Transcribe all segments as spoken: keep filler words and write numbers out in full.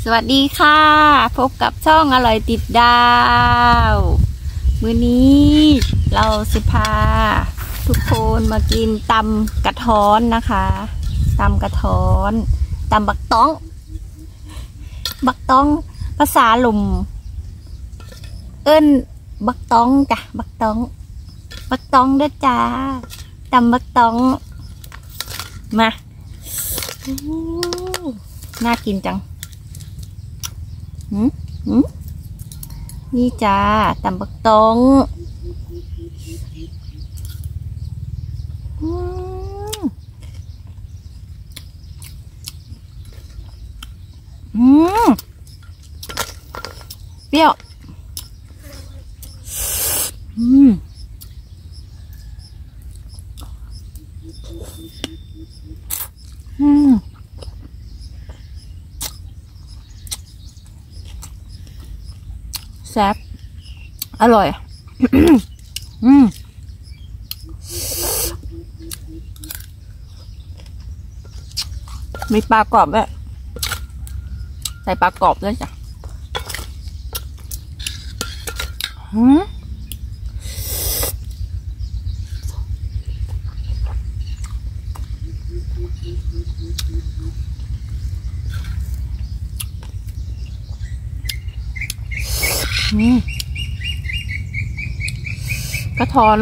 สวัสดีค่ะพบกับช่องอร่อยติดดาวมื้อนี้เราสิพาทุกคนมากินตำกระท้อนนะคะตำกระท้อนตำบักต้องบักต้องภาษาหลุมเอิ้นบักต้องจ้ะบักต้องบักต้องเด้อจ้าตำบักต้องมาน่ากินจังหืมหืมนี่จ้าตำบักตองอืมอืมเปรี้ยวอืมอืมแซ่บอร่อย อืมมีปลากรอบด้วยใส่ปลากรอบด้วยจ้ะอืมอืมกระท้อน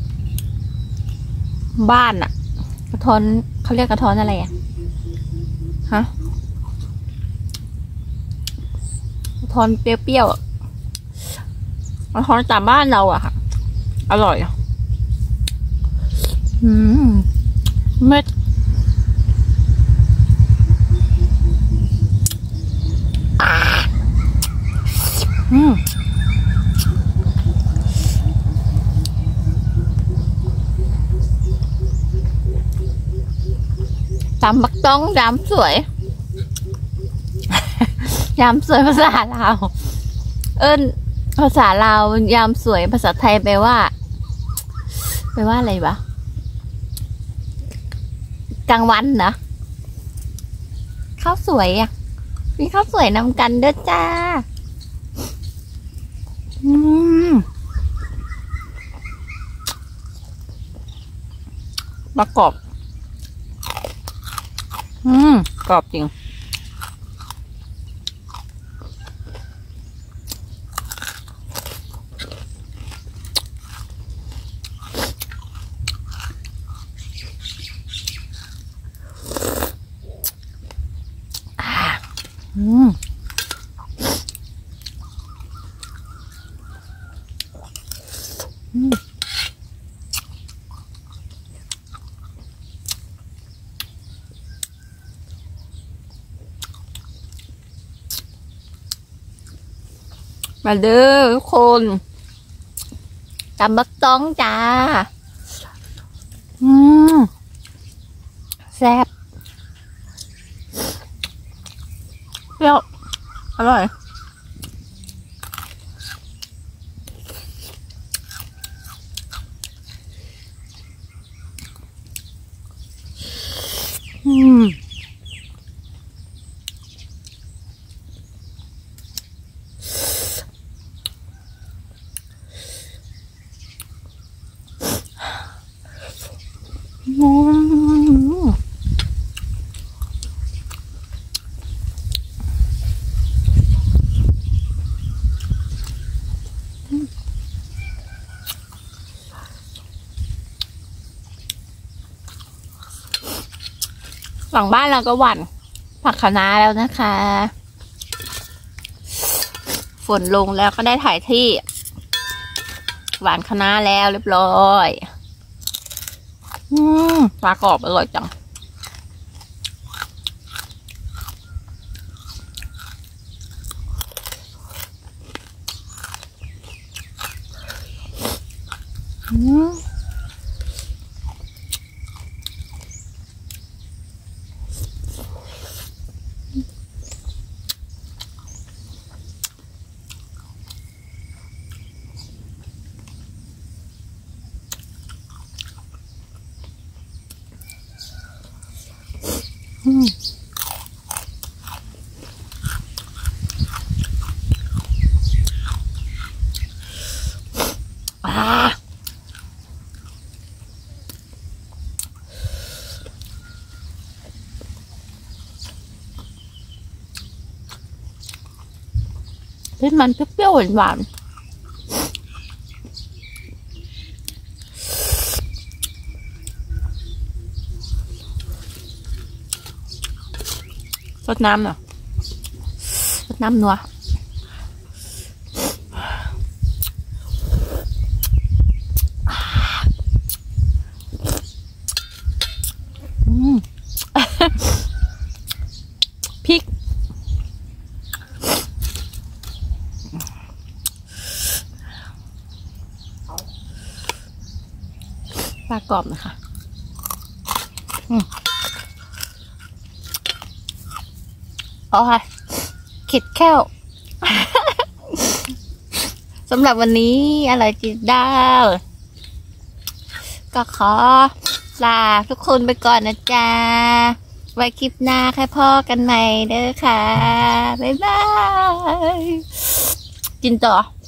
บ้านอะกระท้อนเขาเรียกกระท้อนอะไรอะฮะกระท้อนเปรี้ยวๆกระท้อนตามบ้านเราอะค่ะอร่อยอะอืมเม็ดอืมตำบักต้องยำสวย ยำสวยภาษาลาวเอิ้นภาษาลาวยำสวยภาษาไทยแปลว่าแปลว่าอะไรวะกลางวันนะข้าวสวยอ่ะมีข้าวสวยนำกันเด้อจ้าอืมประกอบอืมกรอบจริงอืมอืมมาเด้อทุกคนตำบักต้องจ้าอืมแซ่บเปรี้ยวอร่อยอืมอืมฝั่งบ้านเราก็หว่านผักคะน้าแล้วนะคะฝนลงแล้วก็ได้ถ่ายที่หวานคะน้าแล้วเรียบร้อยอืมปลากรอบอร่อยจังอืมอืมที่มันเปรี้ยวๆหวานๆรสน้ำเนาะรสน้ำนัวพริกปลากรอบนะคะโอ้ยเข็ดแค้ว สำหรับวันนี้อร่อยจิตดาวก็ขอลาทุกคนไปก่อนนะจ๊ะไว้คลิปหน้าแค่พ่อกันใหม่เด้อค่ะ บ๊ายบาย กินต่อ